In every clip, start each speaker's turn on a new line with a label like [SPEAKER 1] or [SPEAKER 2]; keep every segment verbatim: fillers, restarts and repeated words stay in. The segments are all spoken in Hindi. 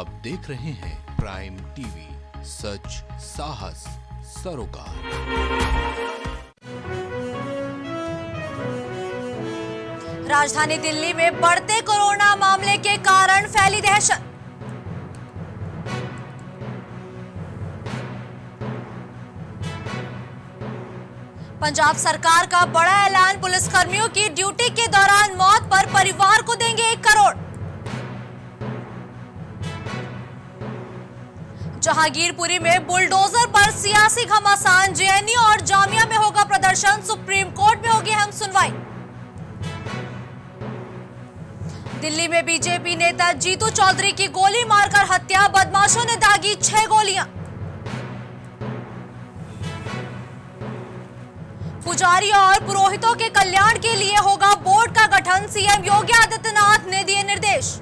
[SPEAKER 1] आप देख रहे हैं प्राइम टीवी, सच साहस सरोकार।
[SPEAKER 2] राजधानी दिल्ली में बढ़ते कोरोना मामले के कारण फैली दहशत। पंजाब सरकार का बड़ा ऐलान, पुलिसकर्मियों की ड्यूटी के दौरान मौत पर परिवार को देंगे एक करोड़। जहांगीरपुरी में बुलडोजर पर सियासी घमासान, जेएनयू और जामिया में होगा प्रदर्शन, सुप्रीम कोर्ट में होगी अहम सुनवाई। दिल्ली में बीजेपी नेता जीतू चौधरी की गोली मारकर हत्या, बदमाशों ने दागी छह गोलियां। पुजारियों और पुरोहितों के कल्याण के लिए होगा बोर्ड का गठन, सीएम योगी आदित्यनाथ ने दिए निर्देश।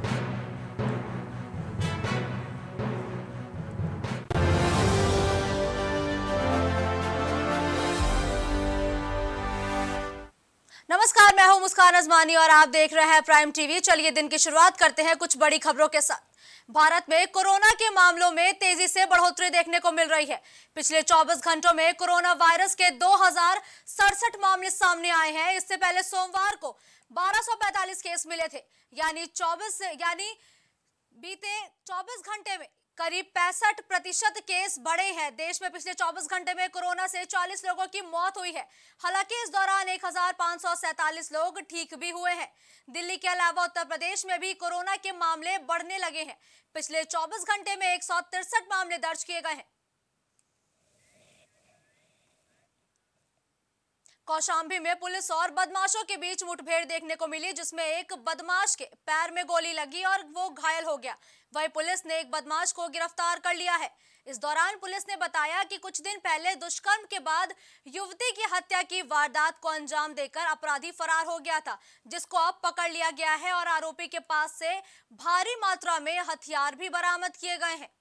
[SPEAKER 2] नमस्कार, मैं हूं मुस्कान अजमानी और आप देख रहे हैं प्राइम टीवी। चलिए दिन की शुरुआत करते हैं कुछ बड़ी खबरों के साथ। भारत में कोरोना के मामलों में तेजी से बढ़ोतरी देखने को मिल रही है। पिछले चौबीस घंटों में कोरोना वायरस के दो हजार सड़सठ मामले सामने आए हैं। इससे पहले सोमवार को बारह सौ पैंतालीस केस मिले थे, यानी चौबीस यानी बीते चौबीस घंटे में करीब पैंसठ प्रतिशत केस बढ़े हैं। देश में पिछले चौबीस घंटे में कोरोना से चालीस लोगों की मौत हुई है। हालांकि इस दौरान एक हजार पाँच सौ सैंतालीस लोग ठीक भी हुए हैं। दिल्ली के अलावा उत्तर प्रदेश में भी कोरोना के मामले बढ़ने लगे हैं। पिछले चौबीस घंटे में एक सौ तिरसठ मामले दर्ज किए गए हैं। कौशाम्बी में पुलिस और बदमाशों के बीच मुठभेड़ देखने को मिली, जिसमें एक बदमाश के पैर में गोली लगी और वो घायल हो गया। वहीं पुलिस ने एक बदमाश को गिरफ्तार कर लिया है। इस दौरान पुलिस ने बताया कि कुछ दिन पहले दुष्कर्म के बाद युवती की हत्या की वारदात को अंजाम देकर अपराधी फरार हो गया था, जिसको अब पकड़ लिया गया है और आरोपी के पास से भारी मात्रा में हथियार भी बरामद किए गए हैं।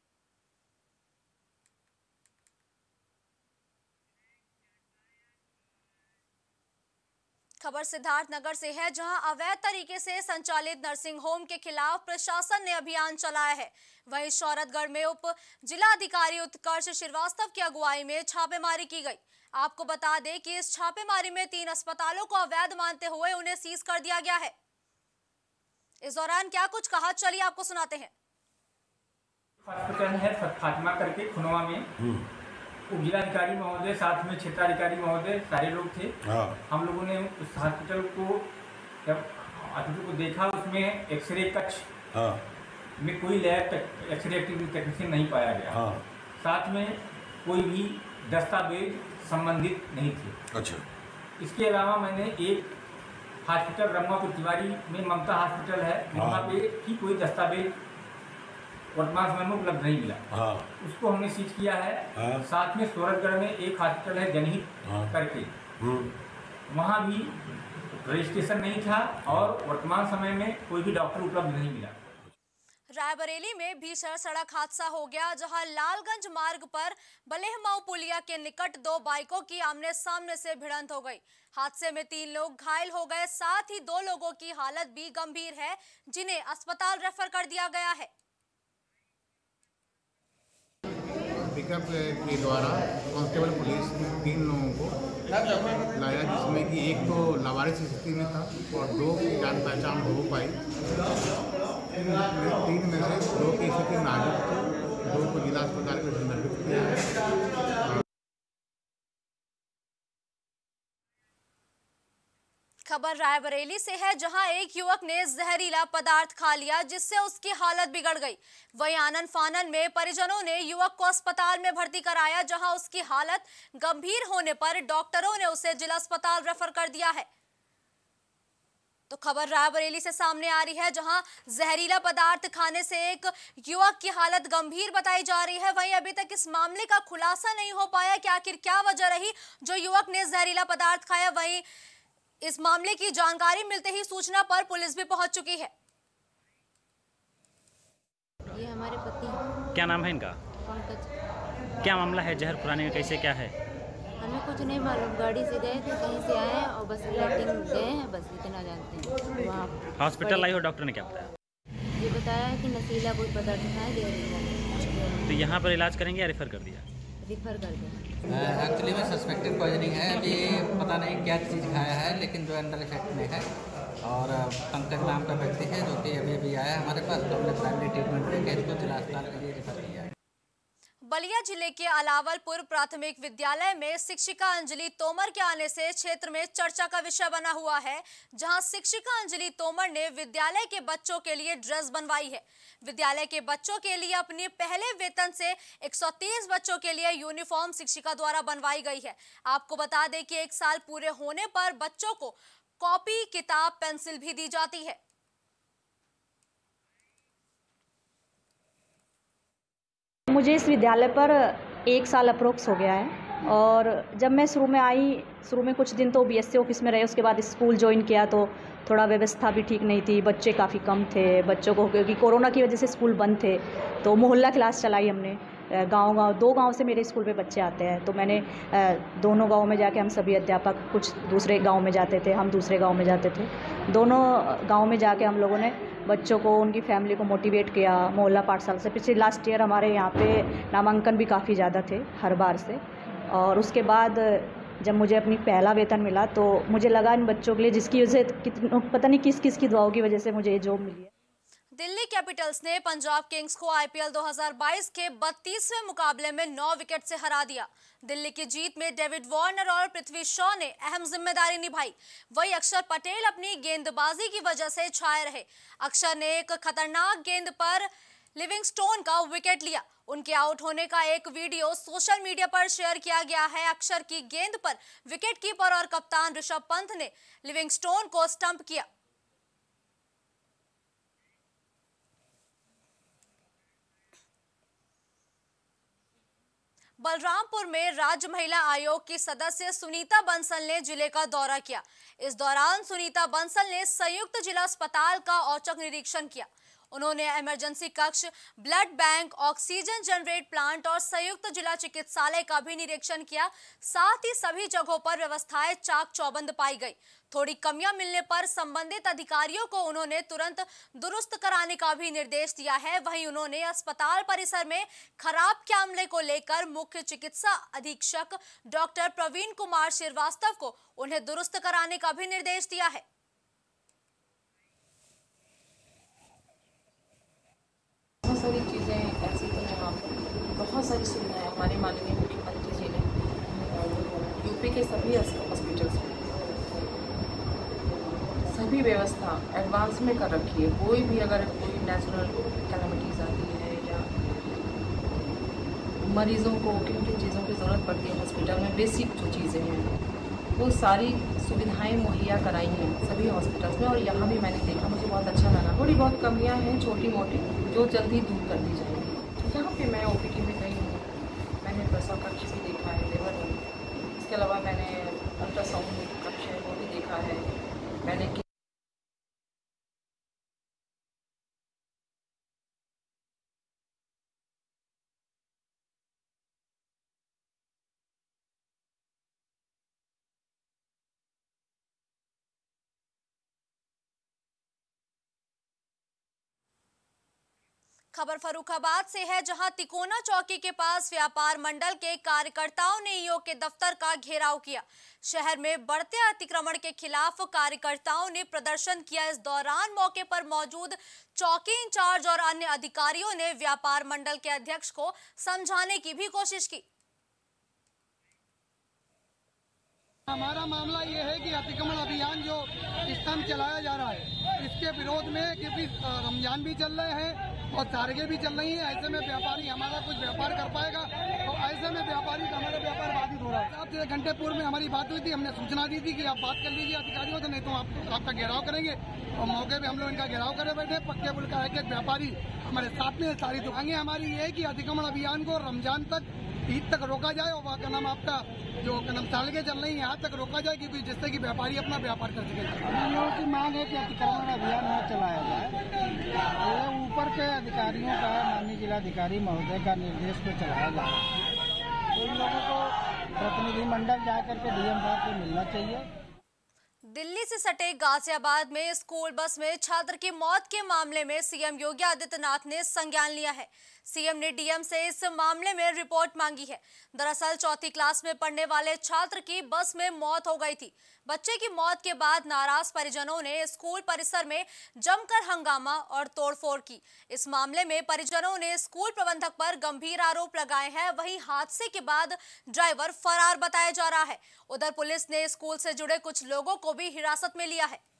[SPEAKER 2] खबर सिद्धार्थ नगर से है, जहां अवैध तरीके से संचालित नर्सिंग होम के खिलाफ प्रशासन ने अभियान चलाया है। वहीं शौरतगढ़ में उप जिलाधिकारी उत्कर्ष श्रीवास्तव की अगुवाई में छापेमारी की गई। आपको बता दें कि इस छापेमारी में तीन अस्पतालों को अवैध मानते हुए उन्हें सीज कर दिया गया है। इस दौरान क्या कुछ कहा, चलिए आपको सुनाते हैं।
[SPEAKER 3] हॉस्पिटल है फातिमा करके खुनवा में, उप जिलाधिकारी महोदय, साथ में क्षेत्राधिकारी महोदय, सारे लोग थे। हम लोगों ने उस हॉस्पिटल को जब हॉस्पिटल को देखा, उसमें एक्सरे कक्ष में कोई लैब एक्सरे टेक्नीशियन नहीं पाया गया। साथ में कोई भी दस्तावेज संबंधित नहीं थे। अच्छा। इसके अलावा मैंने एक हॉस्पिटल रमापुर तिवारी में ममता हॉस्पिटल है, वहाँ पे भी कोई दस्तावेज वर्तमान समय में उपलब्ध नहीं मिला। हाँ। उसको हमने सीज किया है। हाँ। साथ में सूरतगढ़ में एक हॉस्पिटल है जनहित हाँ। करके, वहाँ भी रजिस्ट्रेशन नहीं था और वर्तमान समय में कोई भी डॉक्टर उपलब्ध नहीं मिला।
[SPEAKER 2] रायबरेली में भीषण सड़क हादसा हो गया, जहां लालगंज मार्ग पर बलेहमाऊ पुलिया के निकट दो बाइकों की आमने सामने से भिड़ंत हो गई। हादसे में तीन लोग घायल हो गए, साथ ही दो लोगों की हालत भी गंभीर है, जिन्हें अस्पताल रेफर कर दिया गया है।
[SPEAKER 4] पिकअप के द्वारा कांस्टेबल पुलिस ने तीन लोगों को लाया, जिसमें कि एक तो लावारिस स्थिति में था और दो की जान पहचान हो पाई। तीन में से दो की स्थिति नाजुक थी, दो को जिला अस्पताल में संदर्भित किया है।
[SPEAKER 2] खबर रायबरेली से है, जहां एक युवक ने जहरीला पदार्थ खा लिया, जिससे उसकी हालत बिगड़ गई। वहीं आनन फानन में परिजनों ने युवक को अस्पताल में भर्ती कराया, जहां उसकी हालत गंभीर होने पर डॉक्टरों ने उसे जिला अस्पताल रेफर कर दिया है। तो खबर रायबरेली से सामने आ रही है, जहां जहरीला पदार्थ खाने से एक युवक की हालत गंभीर बताई जा रही है। वहीं अभी तक इस मामले का खुलासा नहीं हो पाया कि आखिर क्या वजह रही जो युवक ने जहरीला पदार्थ खाया। वहीं इस मामले की जानकारी मिलते ही सूचना पर पुलिस भी पहुंच चुकी है।
[SPEAKER 5] ये हमारे पति हैं।
[SPEAKER 6] क्या नाम है इनका?
[SPEAKER 5] पंकज।
[SPEAKER 6] क्या मामला है? जहर पुराने में कैसे क्या है?
[SPEAKER 5] हमें कुछ नहीं मालूम, गाड़ी से गए थे, कहीं से आए और बस लैट्रिन गए हैं, बस इतना जानते हैं। वहाँ
[SPEAKER 6] हॉस्पिटल आई हो, डॉक्टर ने क्या बताया?
[SPEAKER 5] ये बताया है कि नशीला कोई पदार्थ है, दे रही।
[SPEAKER 6] तो यहाँ पर इलाज करेंगे या रेफर कर दिया?
[SPEAKER 5] रिफर कर दें।
[SPEAKER 7] एक्चुअली में सस्पेक्टेड पॉइजनिंग है, अभी पता नहीं क्या चीज़ खाया है, लेकिन जो अंडर इफेक्ट में है। और पंकज नाम का व्यक्ति है जो कि अभी अभी आया है हमारे पास, तो हमने प्राइमरी ट्रीटमेंट देके इसको जिला अस्पताल के लिए रेफर किया है।
[SPEAKER 2] बलिया जिले के अलावलपुर प्राथमिक विद्यालय में शिक्षिका अंजलि तोमर के आने से क्षेत्र में चर्चा का विषय बना हुआ है, जहां शिक्षिका अंजलि तोमर ने विद्यालय के बच्चों के लिए ड्रेस बनवाई है। विद्यालय के बच्चों के लिए अपने पहले वेतन से एक सौ तीस बच्चों के लिए यूनिफॉर्म शिक्षिका द्वारा बनवाई गई है। आपको बता दें कि एक साल पूरे होने पर बच्चों को कॉपी, किताब, पेंसिल भी दी जाती है।
[SPEAKER 8] मुझे इस विद्यालय पर एक साल अप्रोक्स हो गया है और जब मैं शुरू में आई, शुरू में कुछ दिन तो बीएससी ऑफिस में रहे, उसके बाद स्कूल ज्वाइन किया तो थोड़ा व्यवस्था भी ठीक नहीं थी, बच्चे काफ़ी कम थे। बच्चों को क्योंकि कोरोना की वजह से स्कूल बंद थे तो मोहल्ला क्लास चलाई हमने। गांव गांव दो गांव से मेरे स्कूल में बच्चे आते हैं, तो मैंने दोनों गांव में जाके हम सभी अध्यापक, कुछ दूसरे गांव में जाते थे, हम दूसरे गांव में जाते थे। दोनों गांव में जाके हम लोगों ने बच्चों को, उनकी फैमिली को मोटिवेट किया। मोहल्ला पाठशाला से पिछले लास्ट ईयर हमारे यहाँ पे नामांकन भी काफ़ी ज़्यादा थे हर बार से। और उसके बाद जब मुझे अपनी पहला वेतन मिला तो मुझे लगा इन बच्चों के लिए, जिसकी वजह से पता नहीं किस किस की दुआओं की वजह से मुझे ये जॉब मिली है।
[SPEAKER 2] दिल्ली कैपिटल्स ने पंजाब किंग्स को आईपीएल दो हज़ार बाईस के बत्तीसवें मुकाबले में नौ विकेट से हरा दिया। दिल्ली की जीत में डेविड वार्नर और पृथ्वी शॉ ने अहम जिम्मेदारी निभाई। वहीं अक्षर पटेल अपनी गेंदबाजी की वजह से छाए रहे। अक्षर ने एक खतरनाक गेंद पर लिविंगस्टोन का विकेट लिया। उनके आउट होने का एक वीडियो सोशल मीडिया पर शेयर किया गया है। अक्षर की गेंद पर विकेटकीपर और कप्तान ऋषभ पंत ने लिविंगस्टोन को स्टंप किया। बलरामपुर में राज्य महिला आयोग की सदस्य सुनीता बंसल ने जिले का दौरा किया। इस दौरान सुनीता बंसल ने संयुक्त जिला अस्पताल का औचक निरीक्षण किया। उन्होंने इमरजेंसी कक्ष, blood bank, oxygen generate plant और संयुक्त जिला चिकित्सालय का भी निरीक्षण किया। साथ ही सभी जगहों पर व्यवस्थाएं चाक चौबंद पाई गई। थोड़ी कमियां मिलने पर संबंधित अधिकारियों को उन्होंने तुरंत दुरुस्त कराने का भी निर्देश दिया है। वहीं उन्होंने अस्पताल परिसर में खराब कैमरे को लेकर मुख्य चिकित्सा अधीक्षक डॉक्टर प्रवीण कुमार श्रीवास्तव को उन्हें दुरुस्त कराने का भी निर्देश दिया है।
[SPEAKER 9] बहुत सारी चीज़ें ऐसी तो हैं, वहाँ पर बहुत सारी सुविधाएं हमारे माननीय मुख्यमंत्री जी ने यूपी के सभी हॉस्पिटल्स में सभी व्यवस्था एडवांस में कर रखी है। कोई भी अगर कोई नेचुरल कैलामिटीज़ आती है या मरीज़ों को किन किन चीज़ों की ज़रूरत पड़ती है हॉस्पिटल में, बेसिक जो चीज़ें हैं वो सारी सुविधाएं मुहैया कराई हैं सभी हॉस्पिटल्स में। और यहाँ भी मैंने देखा, मुझे बहुत अच्छा लगा। थोड़ी बहुत कमियाँ हैं छोटी मोटी जो जल्दी दूर कर दी जाएंगी। यहाँ पे मैं ओपीडी में गई हूँ, मैंने प्रसव कक्ष भी देखा है, लेबर रूम, इसके अलावा मैंने अल्ट्रासाउंड कक्ष है वो भी देखा है मैंने।
[SPEAKER 2] खबर फर्रुखाबाद से है, जहां तिकोना चौकी के पास व्यापार मंडल के कार्यकर्ताओं ने ईओ के दफ्तर का घेराव किया। शहर में बढ़ते अतिक्रमण के खिलाफ कार्यकर्ताओं ने प्रदर्शन किया। इस दौरान मौके पर मौजूद चौकी इंचार्ज और अन्य अधिकारियों ने व्यापार मंडल के अध्यक्ष को समझाने की भी कोशिश की।
[SPEAKER 10] हमारा मामला ये है कि अतिक्रमण अभियान जो इस टाइम चलाया जा रहा है, इसके विरोध में, क्योंकि रमजान भी चल रहे हैं और तारगे भी चल रही हैं, ऐसे में व्यापारी हमारा कुछ व्यापार कर पाएगा तो ऐसे में व्यापारी का हमारा व्यापार बाधित हो रहा है। आपसे एक घंटे पूर्व में हमारी बात हुई थी, हमने सूचना दी थी कि आप बात कर लीजिए अधिकारियों से, नहीं तो आप आपका घेराव करेंगे। और मौके पे हम लोग इनका घेराव करे बैठे। पक्के पुल का एक एक व्यापारी हमारे साथ में, सारी दुकानें हमारी ये है कि अतिक्रमण अभियान को रमजान तक, ईद तक रोका जाए और वह का नाम आपका जो कदम सालगे चल रही है यहाँ तक रोका जाए, क्योंकि जिससे कि व्यापारी अपना व्यापार कर सके। हम लोगों की मांग है कि अतिक्रमण अभियान न चलाया जाए। ये ऊपर के अधिकारियों का, माननीय जिलाधिकारी महोदय का निर्देश पे चलाया जाए। तो इन लोगों को प्रतिनिधिमंडल जाकर के डीएम साहब से मिलना चाहिए।
[SPEAKER 2] दिल्ली से सटे गाजियाबाद में स्कूल बस में छात्र की मौत के मामले में सीएम योगी आदित्यनाथ ने संज्ञान लिया है। सीएम ने डीएम से इस मामले में रिपोर्ट मांगी है। दरअसल चौथी क्लास में पढ़ने वाले छात्र की बस में मौत हो गई थी। बच्चे की मौत के बाद नाराज परिजनों ने स्कूल परिसर में जमकर हंगामा और तोड़फोड़ की। इस मामले में परिजनों ने स्कूल प्रबंधक पर गंभीर आरोप लगाए हैं। वहीं हादसे के बाद ड्राइवर फरार बताया जा रहा है। उधर पुलिस ने स्कूल से जुड़े कुछ लोगों को भी हिरासत में लिया है।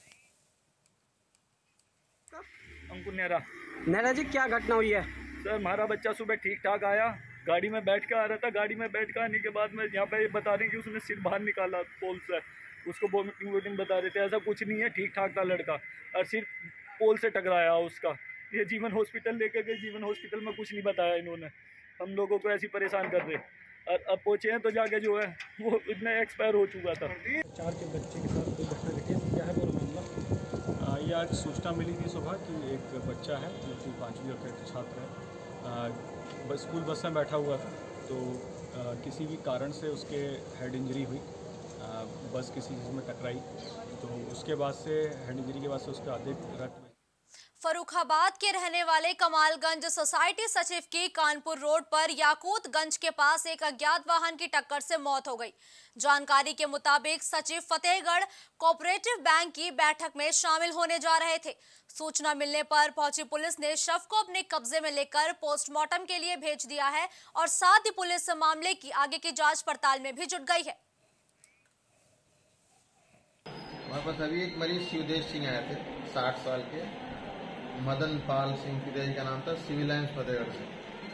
[SPEAKER 11] अंकुर नेहरा।
[SPEAKER 12] नेहरा जी, क्या घटना हुई है?
[SPEAKER 11] सर, हमारा बच्चा सुबह ठीक ठाक आया, गाड़ी में बैठ कर आ रहा था। गाड़ी में बैठ कर आने के बाद में यहाँ पे बता रहे हैं कि उसने सिर बाहर निकाला पोल से। उसको वोमिटिंग वोमिटिंग बता रहे थे। ऐसा कुछ नहीं है, ठीक ठाक था लड़का, और सिर पोल से टकराया उसका। ये जीवन हॉस्पिटल लेकर गए, जीवन हॉस्पिटल में कुछ नहीं बताया इन्होंने। हम लोगों को ऐसी परेशान कर रहे, और अब पहुँचे हैं तो जाके जो है वो इतना एक्सपायर हो चुका था।
[SPEAKER 13] चार के बच्चे के साथ कोई घटना घटी है, क्या है वो मामला? ये आज सूचना मिली थी सुबह कि एक बच्चा है जो कि पाँचवीं का छात्र है, बस स्कूल बस में बैठा हुआ था, तो आ, किसी भी कारण से उसके हेड इंजरी हुई। आ, बस किसी चीज़ में टकराई, तो उसके बाद से हेड इंजरी के बाद से उसका अधिक रक्त।
[SPEAKER 2] फर्रुखाबाद के रहने वाले कमालगंज सोसाइटी सचिव की कानपुर रोड पर याकूतगंज के पास एक अज्ञात वाहन की टक्कर से मौत हो गई। जानकारी के मुताबिक सचिव फतेहगढ़ कोऑपरेटिव बैंक की बैठक में शामिल होने जा रहे थे। सूचना मिलने पर पहुंची पुलिस ने शव को अपने कब्जे में लेकर पोस्टमार्टम के लिए भेज दिया है और साथ ही पुलिस मामले की आगे की जांच पड़ताल में भी जुट गई है।
[SPEAKER 14] हमारे पास अभी एक मरीज शिवदेश सिंह आए थे, साठ साल के, मदन पाल सिंह पिताजी का नाम था, सिविल लाइन्स फतेहगढ़ से।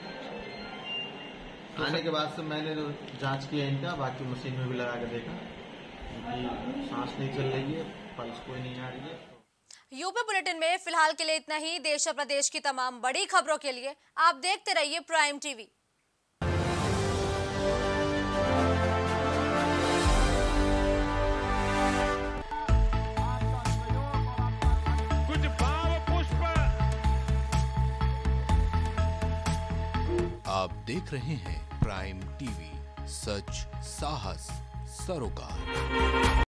[SPEAKER 14] आने के बाद से मैंने जांच किया इनका, बाकी मशीन में भी लगा के देखा, क्योंकि सांस नहीं चल रही है, पल्स कोई नहीं आ रही है।
[SPEAKER 2] यूपी बुलेटिन में फिलहाल के लिए इतना ही। देश और प्रदेश की तमाम बड़ी खबरों के लिए आप देखते रहिए प्राइम टीवी।
[SPEAKER 1] आप देख रहे हैं प्राइम टीवी, सच साहस सरोकार।